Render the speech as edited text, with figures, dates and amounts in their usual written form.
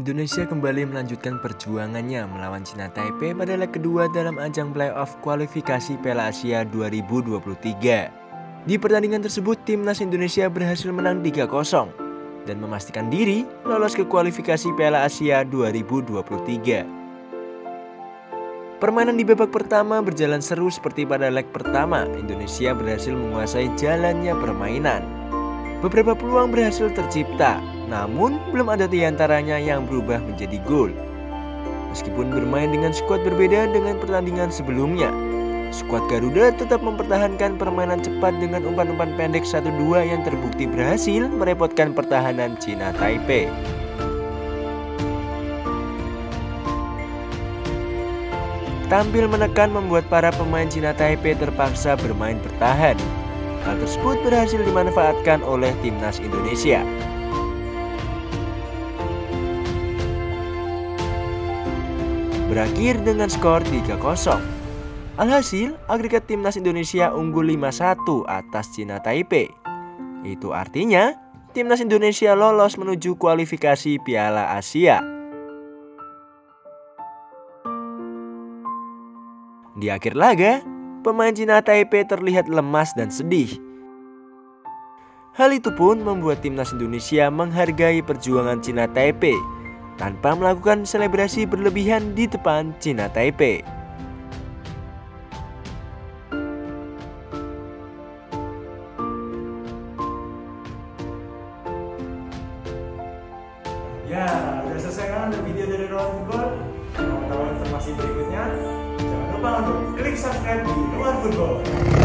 Indonesia kembali melanjutkan perjuangannya melawan China Taipei pada leg kedua dalam ajang playoff kualifikasi Piala Asia 2023. Di pertandingan tersebut, timnas Indonesia berhasil menang 3-0 dan memastikan diri lolos ke kualifikasi Piala Asia 2023. Permainan di babak pertama berjalan seru seperti pada leg pertama. Indonesia berhasil menguasai jalannya permainan. Beberapa peluang berhasil tercipta, namun belum ada di antaranya yang berubah menjadi gol. Meskipun bermain dengan skuad berbeda dengan pertandingan sebelumnya, skuad Garuda tetap mempertahankan permainan cepat dengan umpan-umpan pendek 1-2 yang terbukti berhasil merepotkan pertahanan China Taipei. Tampil menekan membuat para pemain China Taipei terpaksa bermain bertahan. Hal tersebut berhasil dimanfaatkan oleh timnas Indonesia. Berakhir dengan skor 3-0. Alhasil, agregat timnas Indonesia unggul 5-1 atas China Taipei. Itu artinya, timnas Indonesia lolos menuju kualifikasi Piala Asia. Di akhir laga, pemain China Taipei terlihat lemas dan sedih. Hal itu pun membuat timnas Indonesia menghargai perjuangan China Taipei tanpa melakukan selebrasi berlebihan di depan China Taipei. Ya, udah selesai kan video dari Ruang Football? Mau tahu informasi berikutnya? Jangan lupa untuk klik subscribe di Ruang Football.